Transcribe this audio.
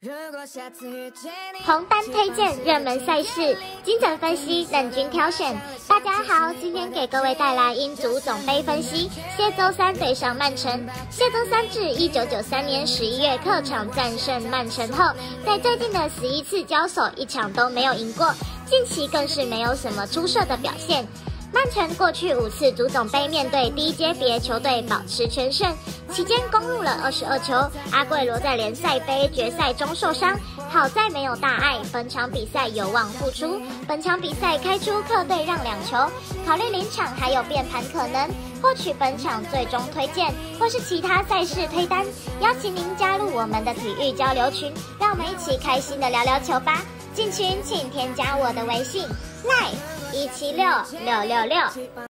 红单推荐热门赛事，精准分析，任君挑选。大家好，今天给各位带来英足总杯分析。谢周三对上曼城，谢周三至1993年11月客场战胜曼城后，在最近的11次交手一场都没有赢过，近期更是没有什么出色的表现。曼城过去5次足总杯面对低阶别球队保持全胜，期间攻入了22球。阿圭罗在联赛杯决赛中受伤，好在没有大碍，本场比赛有望复出。本场比赛开出客队让2球，考虑临场还有变盘可能，获取本场最终推荐或是其他赛事推单，邀请您加入我们的体育交流群，让我们一起开心的聊聊球吧。进群请添加我的微信 live1766666。